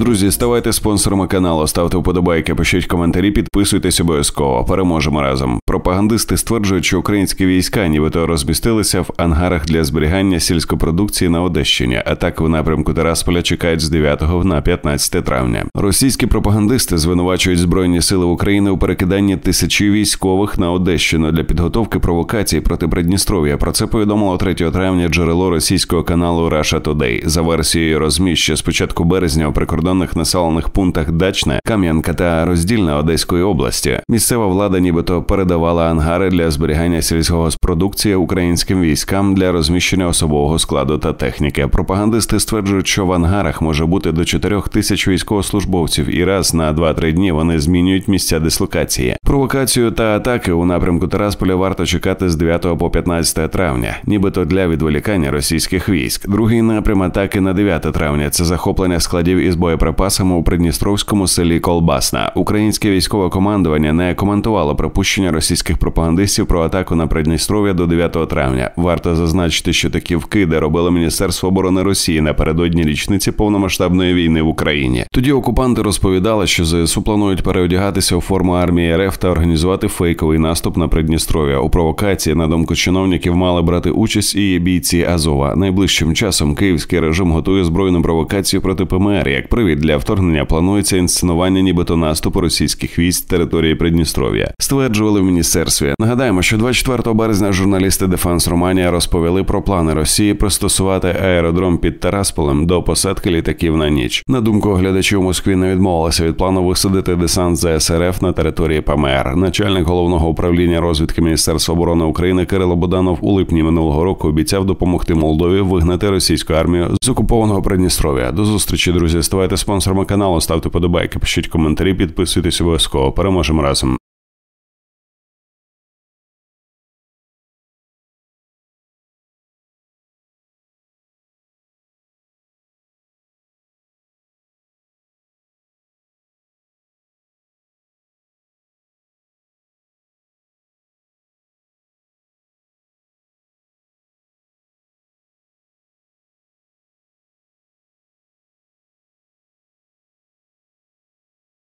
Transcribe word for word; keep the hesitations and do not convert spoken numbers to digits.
Друзі, ставайте спонсорами каналу, ставте вподобайки, пишіть коментарі, підписуйтесь обов'язково. Переможемо разом. Пропагандисти стверджують, що українські війська нібито розмістилися в ангарах для зберігання сільськопродукції на Одещині. Атаки в напрямку Тирасполя чекають з дев'ятого на п'ятнадцяте травня. Російські пропагандисти звинувачують Збройні сили України у перекиданні тисячі військових на Одещину для підготовки провокацій проти Придністров'я. Про це повідомило третього травня джерело російського каналу Russia Today. За версією РОЗ з початку березня у прикордонних населених пунктах Дачне, Кам'янка та Роздільна Одеської області місцева влада нібито передавала ангари для зберігання сільськогоспродукції українським військам для розміщення особового складу та техніки. Пропагандисти стверджують, що в ангарах може бути до чотирьох тисяч військовослужбовців і раз на два-три дні вони змінюють місця дислокації. Провокацію та атаки у напрямку Тирасполя варто чекати з дев'ятого по п'ятнадцяте травня, нібито для відволікання російських військ. Другий напрям атаки на дев'яте травня – це захоплення складів із боєприпасами у придністровському селі Колбасна. Українське військове командування не коментувало припущення російських пропагандистів про атаку на Придністров'я до дев'ятого травня. Варто зазначити, що такі вкиди робило Міністерство оборони Росії напередодні річниці повномасштабної війни в Україні. Тоді окупанти розповідали, що ЗСУ планують переодягатися у форму армії РФ та організувати фейковий наступ на Придністров'я. У провокації, на думку чиновників, мали брати участь і бійці Азова. Найближчим часом київський режим готує збройну провокацію проти ПМР. Як привід для вторгнення планується інсценування нібито наступу російських військ з території Придністров'я, стверджували в міністерстві. Нагадаємо, що двадцять четвертого березня журналісти Defense Romania розповіли про плани Росії пристосувати аеродром під Тирасполем до посадки літаків на ніч. На думку оглядачів, Москві не відмовилася від плану висадити десант ЗС РФ на території ПМР. Начальник головного управління розвідки Міністерства оборони України Кирило Буданов у липні минулого року обіцяв допомогти Молдові вигнати російську армію з окупованого Придністров'я. До зустрічі, друзі. Ставайте спонсорами каналу, ставте подобайки, пишіть коментарі, підписуйтесь обов'язково. Переможемо разом.